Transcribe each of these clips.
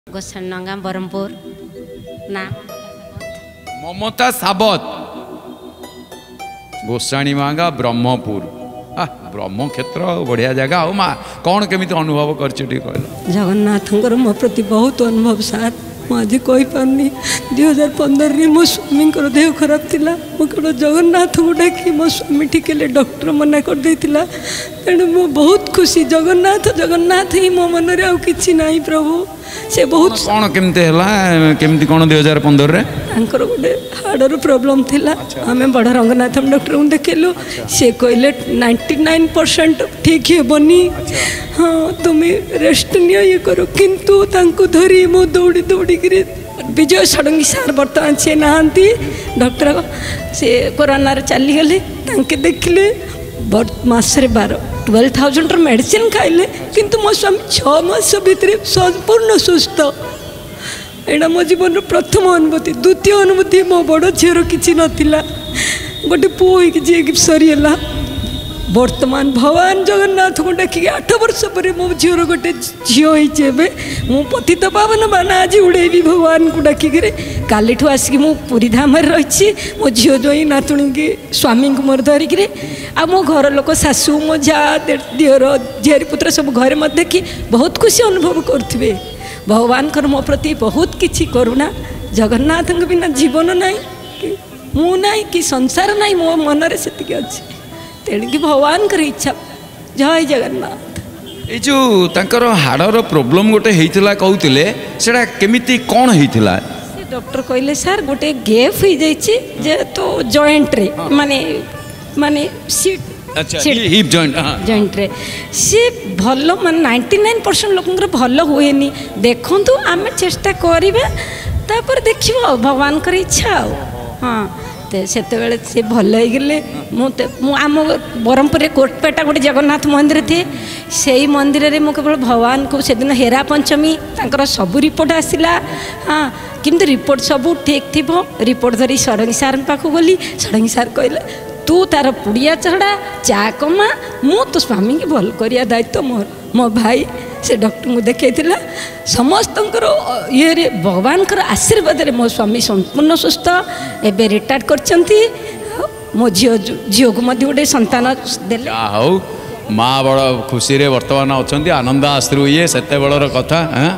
गोसाईनगा बरमपुर ना ममता साबत गोसाणी मांगा ब्रह्मपुर ब्रह्म क्षेत्र बढ़िया जगह हो माँ कौन केमी अनुभव कर जगन्नाथ मो प्रति बहुत अनुभव सार मुझे कही पारनी 2015 रे मो स्वामी देह खराब थिला मो केवल जगन्नाथ को डाकी मो स्वामी टिके डॉक्टर मना कर देथिला तेणु मो बहुत खुशी जगन्नाथ जगन्नाथ ही मो मन रे किछि नाही प्रभु से बहुत कौन केमते हला केमती कौन 2015 रे अंकर गोटे हार्डर प्रॉब्लम थिला हमें बड़ रंगनाथ डॉक्टर को देखलु से कहले 99% ठीक हे बनी हाँ तुम्हें रेस्ट नियो ये करो किंतु तांको धरी मो दौड़ी दौड़ी गिरे विजय षडंगी सार बर्तमान से नहांती डॉक्टर से कोरोना रे चली गले तांके देखले मासरे 12,000 मेडिसिन खाइले किंतु मो स्वामी 6 मास भीतर संपूर्ण सुस्थ एटा मो जीवन प्रथम अनुभूति द्वितीय अनुभूति मो बड़ झीर किसी नाला गोटे पुओ जी सरीगला वर्तमान भगवान जगन्नाथ को डाकिक 8 वर्ष पर मो झीर गोटे झील होइछे मु पतित पावन बाना आज उड़ेबी भगवान को डाकिक काली आसिक मु पुरी धाम रही मो झील जोई नातुणी की स्वामी को मोर धरिक आ मो घर लोक सासू मो जा दियर झीरी पुत्र सब घर मत देखी बहुत खुशी अनुभव करुवे भगवान मो प्रति बहुत किछि करुणा जगन्नाथ बिना जीवन नाई मु नाई कि संसार नाई मो मन रे सेतिक अछि तेणुकी भगवान इच्छा जय जगन्नाथ ये जो तांकर हाड़र प्रोब्लेम गोटे होता कहते सेटा केमिति कौन होता डॉक्टर कहले सर गोटे गैप हो जाए तो जॉइंट रे माने माने सीट हिप जॉइंट जॉइंट रे सी भल माने 99% लोकंकर भल हुएनी देखंतु आमे चेष्टा करिबा तापर देखिबो भगवान कर इच्छा हाँ से भल हो आम बरमपुर कोटपेटा गोटे जगन्नाथ मंदिर थे से ही मंदिर रे मु केवल भगवान को से दिन हेरा पंचमी तांकर सब रिपोर्ट आसला हाँ किंतु रिपोर्ट सब ठीक थी रिपोर्ट धरी षडंगी सार पाख गली षडंगी सार कहले तू तार पुड़िया चढ़ा चा कमा मु तो स्वामी की भल करिया दायित्व मोर मो भाई से डॉक्टर को देखा समस्त ये भगवान आशीर्वाद रे मो स्वामी संपूर्ण सुस्थ एबे रिटायर्ड करछंती मो झील को मध्य गोटे संतान देले हाउ माँ बड़ खुशी रे वर्तमान अछंती आनंद आश्रु ये सेते बड़र कथा हैं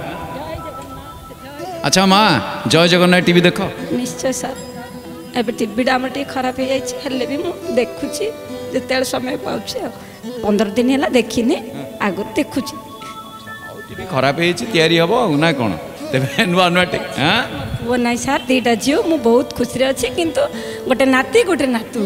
अच्छा माँ जय जगन्नाथ टीवी देख निश्चय सर एबे टीवी डाम टे खराब हो जाइए हेले भी मु देखुची जते समय पाउछी 15 दिन हैला देखिने आगु देखुची टीवी खराब तैयारी हम ना कौन तेरे नुआ नुआ हाँ वो नहीं सर दीटा झील मु बहुत खुशी अच्छे किंतु गोटे नाती गोटे नातुणी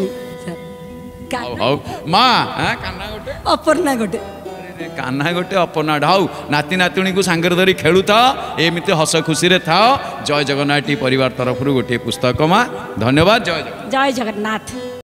माँ कान्हा गोटे अपर्णा गोटे कान्हा गोटे अपर्णा हाउ नाती नातुणी को सांगर धरी खेलु था एमती हस खुशी रे था जय जगन्नाथ परिवार तरफ गोटे पुस्तक माँ धन्यवाद जय जगन्नाथ।